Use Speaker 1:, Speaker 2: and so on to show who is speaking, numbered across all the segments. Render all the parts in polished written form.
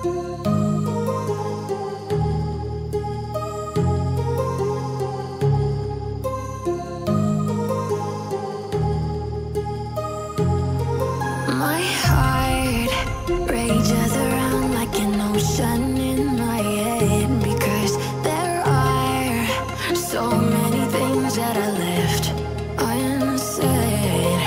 Speaker 1: My heart rages around like an ocean in my head, because there are so many things that I left unsaid.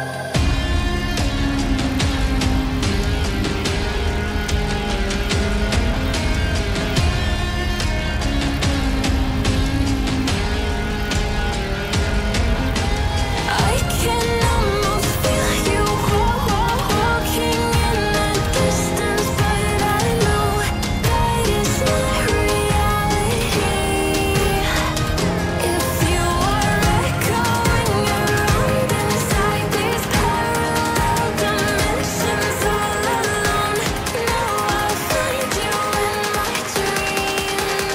Speaker 1: I can almost feel you walking in the distance, but I know that it's not reality. If you are echoing around inside these parallel dimensions all alone, now I'll find you in my dreams.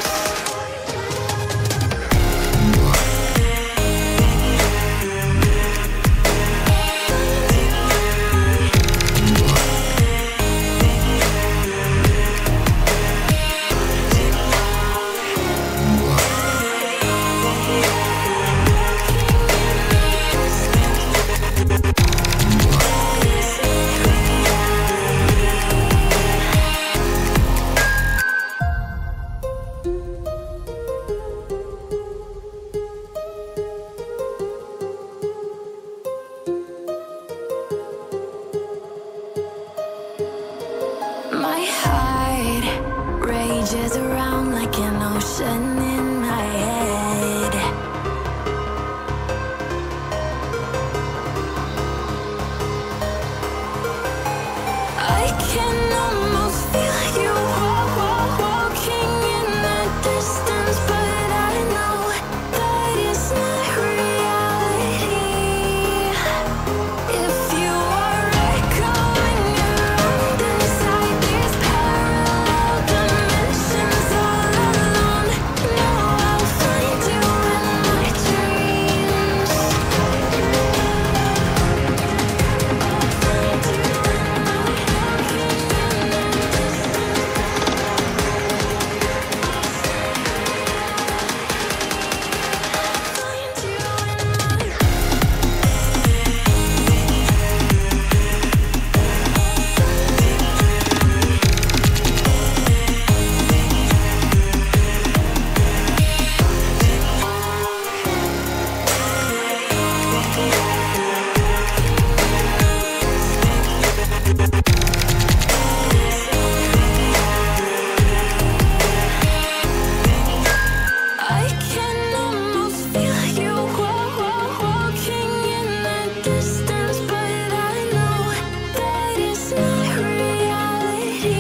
Speaker 1: My heart rages around like an ocean in my head. I can almost feel you walking in the distance, but I know that it's not reality. If you are echoing around inside these parallel dimensions all alone, now I'll find you in my dreams. I'll find you in my I can almost feel you walking in the distance, but I know that it's not reality.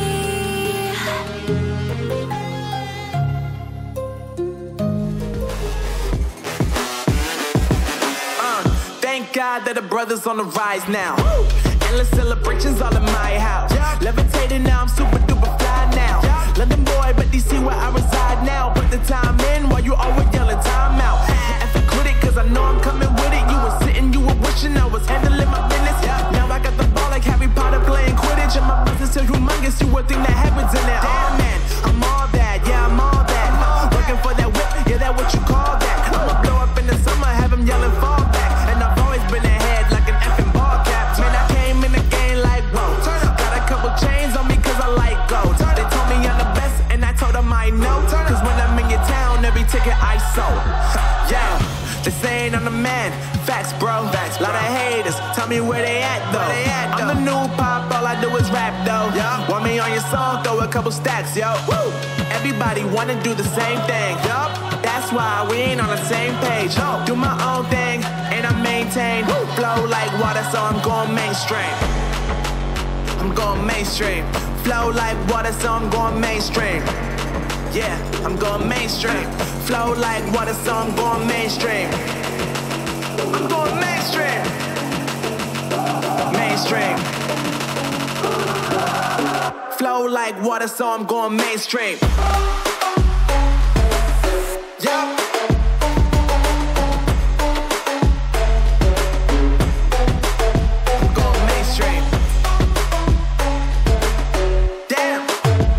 Speaker 2: Thank God that the brothers on the rise now. Endless celebrations all in my house. Levitating now, I'm super duper fly now. London boy, but DC where I reside now. Put the time in while you always yelling time out. And for quit it, cause I know I'm coming with it. You were sitting, you were wishing I was handling my business. Now I got the ball like Harry Potter playing Quidditch. And my business is humongous, you would think that happens in there. Damn man, I'm all that, yeah I'm all that. Working for that whip, yeah that what you call that. I'ma blow up in the summer, have him yelling fall back. And I've always been ahead like an effing ball cap. Man, I came in the game like whoa. Got a couple chains on me cause I like gold. They told me I'm the best and I told them I know. Cause when I'm in your town, every ticket I sold. Yeah, they saying I'm the man. Facts, bro. Lot of haters, tell me where they at though. I'm the new pop, all I do is rap though. Want me on your song, throw a couple stacks, yo. Woo! Everybody wanna do the same thing. That's why we ain't on the same page. Do my own thing and I maintain. Flow like water, so I'm going mainstream. I'm going mainstream. Flow like water, so I'm going mainstream. Yeah, I'm going mainstream. Flow like water, so I'm going mainstream. I'm going mainstream. Mainstream. Flow like water, so I'm going mainstream. Yeah. I'm going mainstream. Damn.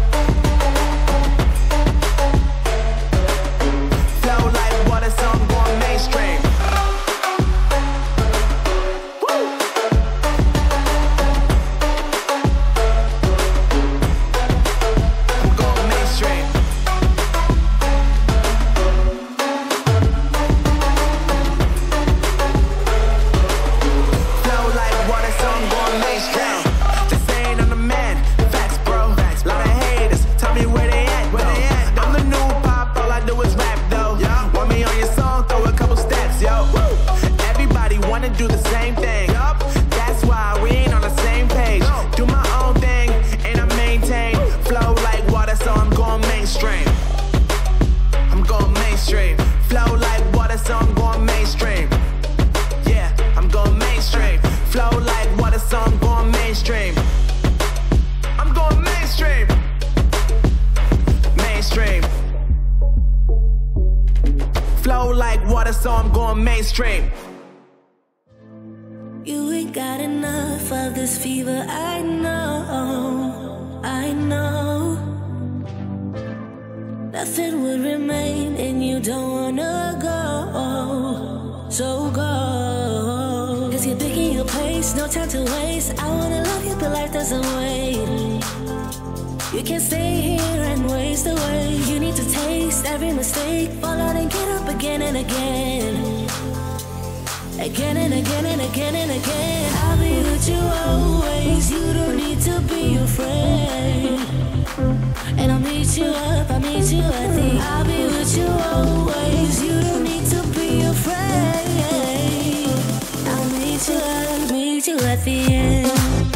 Speaker 2: going mainstream.
Speaker 1: You ain't got enough of this fever, I know, I know. Nothing would remain and you don't wanna go, so go. Cause you're picking your pace, no time to waste. I wanna love you but life doesn't wait. You can't stay here and waste away. You need to taste every mistake, fall out and get up again and again. Again and again and again and again. I'll be with you always, you don't need to be afraid. And I'll meet you up, I'll meet you at the I'll be with you always, you don't need to be afraid. I'll meet you up, meet you at the end.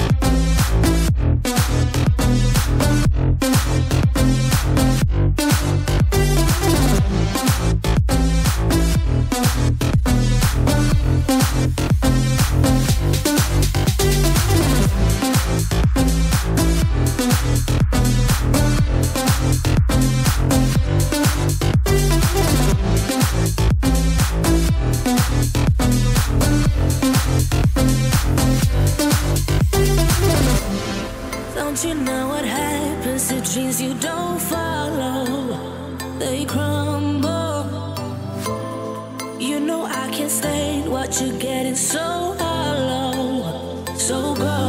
Speaker 1: Don't you know what happens to dreams you don't follow? They crumble. You know I can't stand what you're getting so hollow. So go.